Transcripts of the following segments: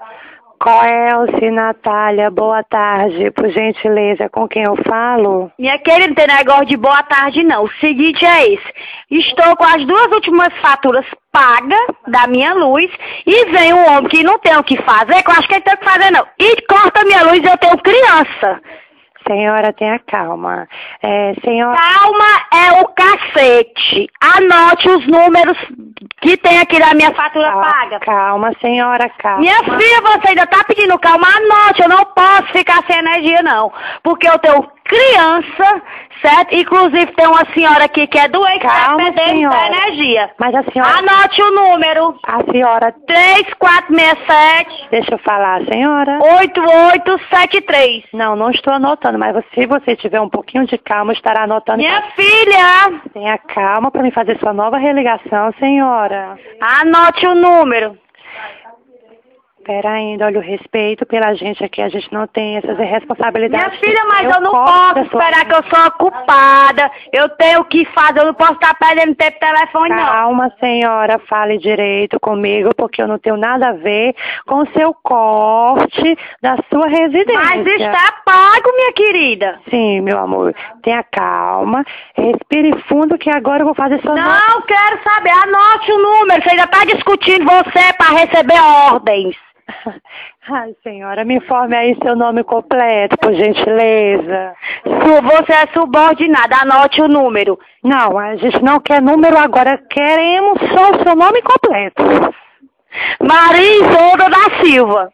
Coelce, Natália, boa tarde, por gentileza, com quem eu falo? Minha querida, não tem negócio de boa tarde não. O seguinte é esse. Estou com as 2 últimas faturas pagas da minha luz e vem um homem que não tem o que fazer, que eu acho que ele tem o que fazer não. E corta minha luz e eu tenho criança. Senhora, tenha calma. Senhora... Calma é o cacete. Anote os números que tem aqui na minha fatura paga. Calma, senhora, calma. Minha filha, você ainda tá pedindo calma? Anote, eu não posso ficar sem energia, não. Porque eu tenho criança, certo? Inclusive tem uma senhora aqui que é doente, calma, tá perdendo a energia. Mas a senhora... Anote o número. A senhora... 3467... Deixa eu falar, senhora. 8873. Não estou anotando, mas se você tiver um pouquinho de calma, estará anotando... Minha filha! Tenha calma para me fazer sua nova religação, senhora. Anote o número. Espera ainda, olha o respeito pela gente aqui, a gente não tem essas responsabilidades. Minha filha, mas eu não posso esperar que eu sou ocupada, eu tenho o que fazer, eu não posso estar perdendo tempo no telefone, não. Calma, senhora, fale direito comigo, porque eu não tenho nada a ver com o seu corte da sua residência. Mas está pago, minha querida. Sim, meu amor, tenha calma, respire fundo que agora eu vou fazer sua... Não quero saber, anote o número, você ainda está discutindo você para receber ordens. Ai, senhora, me informe aí seu nome completo, por gentileza. Você é subordinada, anote o número. Não, a gente não quer número agora, queremos só o seu nome completo. Maria Isolda da Silva.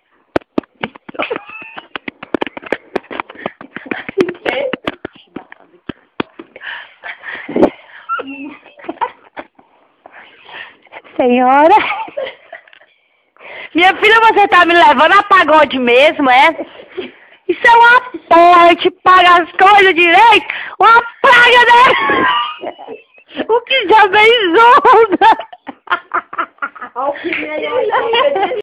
Senhora... Minha filha, você tá me levando a pagode mesmo, é? Isso é uma porra, a gente paga as coisas direito, uma praga, né? O que já vem Isolda?